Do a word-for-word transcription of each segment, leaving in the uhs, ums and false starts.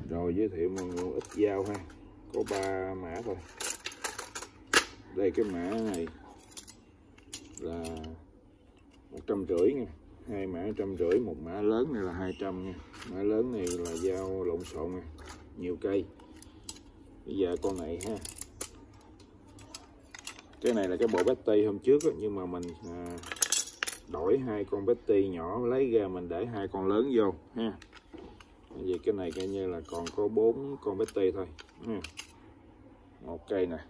Rồi giới thiệu mọi người ít dao ha, có ba mã thôi. Đây cái mã này là một trăm rưỡi nha, hai mã trăm rưỡi, một mã lớn này là hai trăm nha. Mã lớn này là dao lộn xộn nha, nhiều cây. Bây giờ con này ha, cái này là cái bộ Betty hôm trước đó, nhưng mà mình à, đổi hai con Betty nhỏ lấy ra mình để hai con lớn vô ha. Vì cái này coi như là còn có bốn con Betty thôi ha. Một cây nè,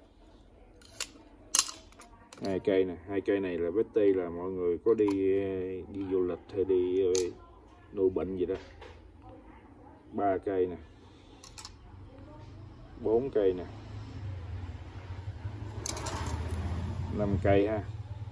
hai cây nè, hai cây này là Betty là mọi người có đi đi du lịch hay đi nuôi bệnh gì đó. Ba cây nè, bốn cây nè, năm cây ha,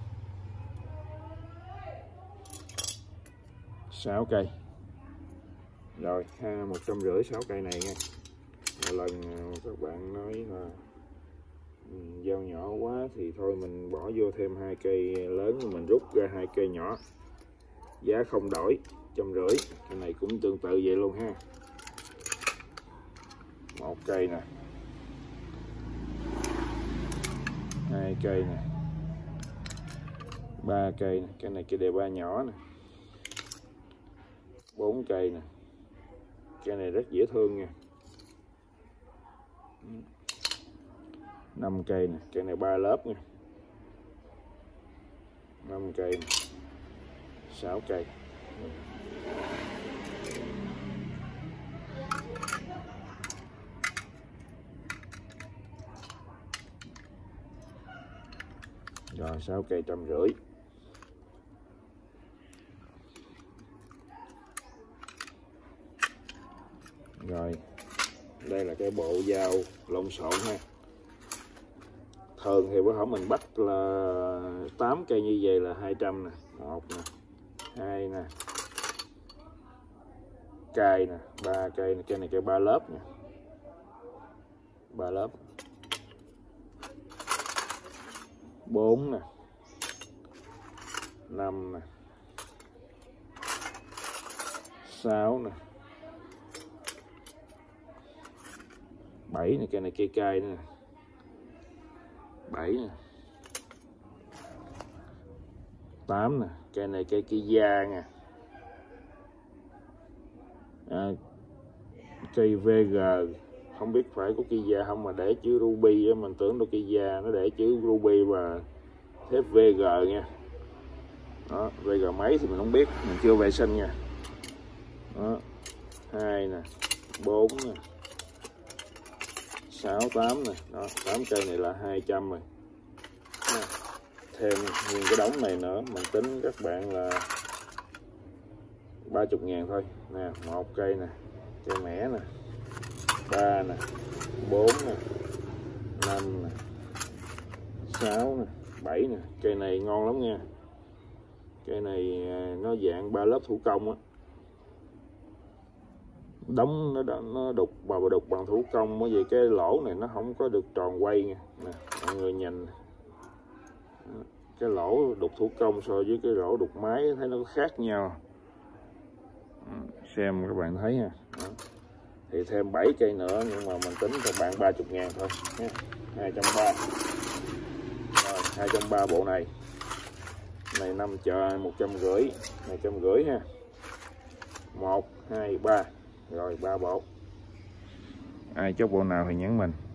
sáu cây. Rồi ha, một trăm rưỡi sáu cây này nha. Một lần các bạn nói là dao nhỏ quá thì thôi mình bỏ vô thêm hai cây lớn, mình rút ra hai cây nhỏ, giá không đổi, trăm rưỡi. Cái này cũng tương tự vậy luôn ha. Một cây nè, hai cây nè, ba cây nè, cái này cái đề ba nhỏ nè, bốn cây nè, cái này rất dễ thương nha. Năm cây nè, cây này ba lớp nha. Năm cây nè, sáu cây. Rồi sáu cây trăm rưỡi. Rồi đây là cái bộ dao lộn xộn ha. Thường thì bữa hổm mình bắt là tám cây như vậy là hai trăm nè. Một nè, hai nè, cây nè, ba cây nè, cây này cây ba lớp nè, ba lớp, bốn nè, năm nè, sáu nè, bảy nè, cây này cây cay nè, bảy nè, tám nè, cây này cây kia da nha. À, cây vê giê không biết phải có cây da không mà để chữ ruby á, mình tưởng đâu cây da nó để chữ ruby và thép vê giê nha. Đó, vê giê mấy thì mình không biết, mình chưa vệ sinh nha. Đó, hai nè, bốn nè, sáu, tám nè. Đó, tám cây này là hai trăm rồi. Đó, thêm nguyên cái đống này nữa mình tính các bạn là ba mươi ngàn thôi nè. Một cây nè, cây mẻ nè, ba nè, bốn nè, năm nè, sáu nè, bảy nè. Cây này ngon lắm nha, cây này nó dạng ba lớp thủ công á, đóng nó nó đục vào đục bằng thủ công, bởi vì cái lỗ này nó không có được tròn quay nha. Nè, mọi người nhìn cái lỗ đục thủ công so với cái lỗ đục máy thấy nó khác nhau. Xem các bạn thấy nha. Đó, thì thêm bảy cây nữa nhưng mà mình tính cho bạn ba mươi ngàn thôi nha. Hai trăm ba mươi. Rồi hai trăm ba mươi bộ này. Này năm chờ một trăm rưỡi, này trăm rưỡi ha. Một, hai, ba. Rồi ba bộ. Ai chốt bộ nào thì nhắn mình.